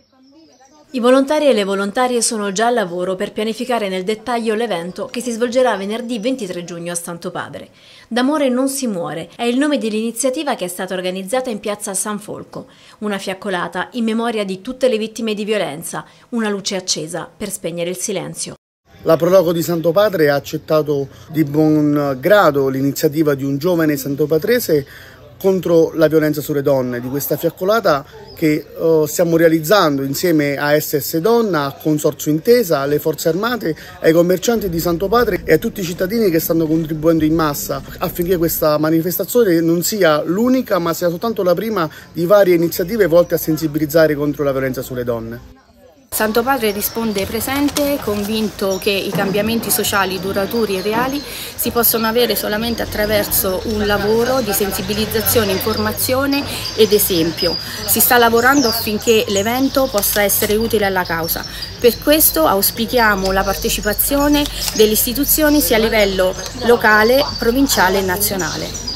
I volontari e le volontarie sono già al lavoro per pianificare nel dettaglio l'evento che si svolgerà venerdì 23 giugno a Santopadre. D'amore non si muore è il nome dell'iniziativa che è stata organizzata in piazza San Folco, una fiaccolata in memoria di tutte le vittime di violenza, una luce accesa per spegnere il silenzio. La Proloco di Santopadre ha accettato di buon grado l'iniziativa di un giovane santopatrese contro la violenza sulle donne, di questa fiaccolata che stiamo realizzando insieme a SS Donna, a Consorzio Intesa, alle Forze Armate, ai commercianti di Santopadre e a tutti i cittadini che stanno contribuendo in massa affinché questa manifestazione non sia l'unica ma sia soltanto la prima di varie iniziative volte a sensibilizzare contro la violenza sulle donne. Santopadre risponde presente, convinto che i cambiamenti sociali duraturi e reali si possono avere solamente attraverso un lavoro di sensibilizzazione, informazione ed esempio. Si sta lavorando affinché l'evento possa essere utile alla causa. Per questo auspichiamo la partecipazione delle istituzioni sia a livello locale, provinciale e nazionale.